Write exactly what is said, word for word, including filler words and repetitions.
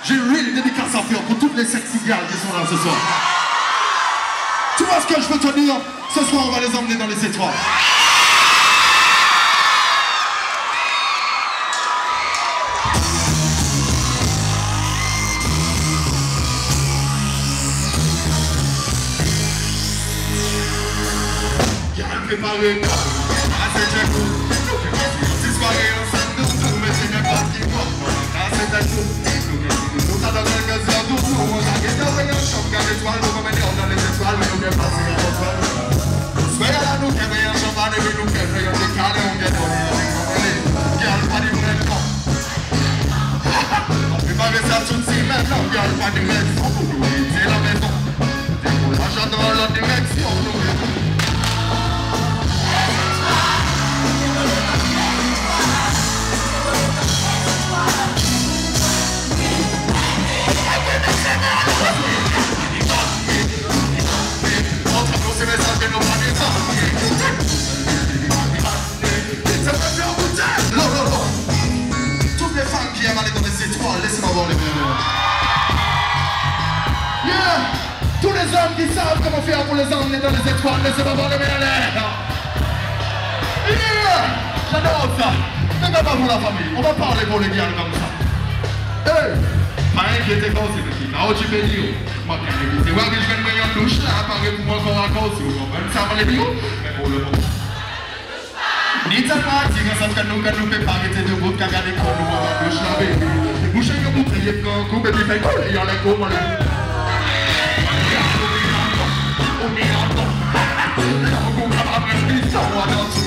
J'ai une real dédicace à faire pour toutes les sexy girls qui sont là ce soir. Tu vois ce que je veux te dire? Ce soir, on va les emmener dans les étoiles. Préparé, assez de coup. Si soirée ensemble, nous nous mettons une partie pour assez de coup. Nous t'as dans quelques heures, nous nous on a gagné un choc, car l'étoile nous ramène dans les étoiles, mais nous bien passé à l'étoile. Soyez là, nous qui avons un champagne, et nous qui avons des calés, on vient donner avec les gars, pas du vraiment. On peut pas ça tout de suite maintenant, gars, pas du réaction pour nous, c'est la maison. Décollage dans la direction, nous. Toutes les femmes qui aiment aller dans les étoiles, laissez-moi voir les bienvenus. Yeah! Tous les hommes qui savent comment faire pour les emmener dans les étoiles, laissez-moi voir les bienvenus. Yeah! J'adore ça. Mais pas pour la famille, on va parler pour les gars comme ça. Hey! Pas inquiétez quand c'est petit, là où tu fais dire. Moi, quand je dis, ouais, que je vais me mettre en douche là, apparaît pour moi encore à cause, si vous comprenez ça, les bio, mais pour le moment. Ni tellement si quand ça fait nous, quand nous fait pas arrêter de route, qu'à garder quand nous en douche là, baby. Vous chez vous, vous priez quand vous, baby, fait quoi, il y a les gros, moi, les. On est en temps. On est en temps. On est en temps.